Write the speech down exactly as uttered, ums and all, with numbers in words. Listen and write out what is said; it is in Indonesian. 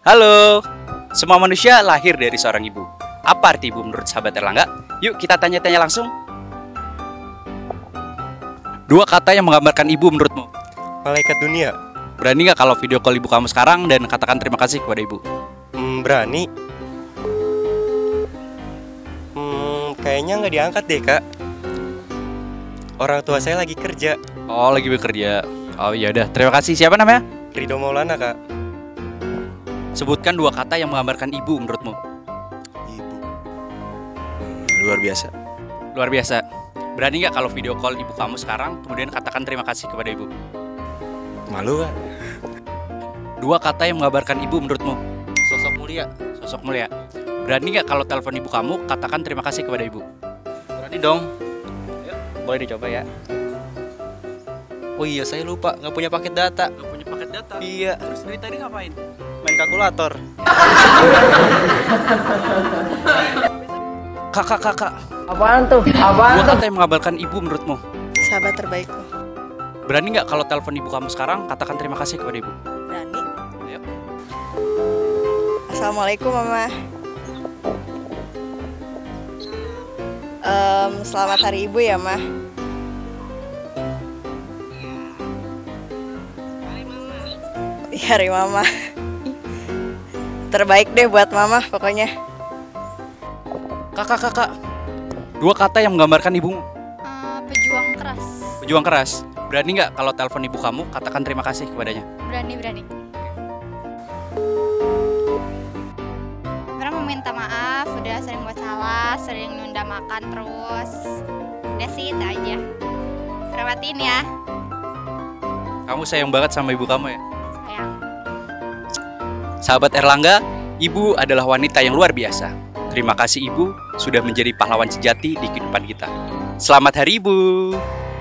Halo, semua manusia lahir dari seorang ibu. Apa arti ibu menurut sahabat Erlangga? Yuk kita tanya-tanya langsung. Dua kata yang menggambarkan ibu menurutmu. Malaikat dunia. Berani nggak kalau video call ibu kamu sekarang dan katakan terima kasih kepada ibu? Hmm, berani. Hmm, kayaknya nggak diangkat deh, Kak. Orang tua saya lagi kerja. Oh, lagi bekerja. Oh ya udah, terima kasih. Siapa namanya? Ridho Maulana, Kak. Sebutkan dua kata yang menggambarkan ibu menurutmu. Ibu. Hmm, luar biasa. Luar biasa. Berani nggak kalau video call ibu kamu sekarang kemudian katakan terima kasih kepada ibu? Malu, Kak. Dua kata yang menggambarkan ibu menurutmu. Sosok mulia. Sosok mulia. Berani nggak kalau telepon ibu kamu katakan terima kasih kepada ibu? Berani dong. Ayo, boleh dicoba ya. Oh iya, saya lupa nggak punya paket data. Gak punya paket data? Iya. Terus dari tadi ngapain? Main kalkulator. Kak, kak, kak, kak. Apaan tuh? Apaan Dua tuh? kata yang menggambarkan ibu menurutmu. Sahabat terbaikku. Berani nggak kalau telepon ibu kamu sekarang katakan terima kasih kepada ibu? Berani. Ayo. Assalamualaikum mama. Em, selamat hari ibu ya ma. Iya, hari mama. Terbaik deh buat mama pokoknya. Kakak, kakak. Dua kata yang menggambarkan ibumu. Uh, pejuang keras. Pejuang keras. Berani nggak kalau telepon ibu kamu katakan terima kasih kepadanya? Berani berani. Pernah meminta maaf, udah sering buat salah, sering nunda makan terus. Udah sih itu aja. Perhatiin ya. Kamu sayang banget sama ibu kamu ya? Sayang. Sahabat Erlangga, ibu adalah wanita yang luar biasa. Terima kasih ibu sudah menjadi pahlawan sejati di kehidupan kita. Selamat Hari Ibu.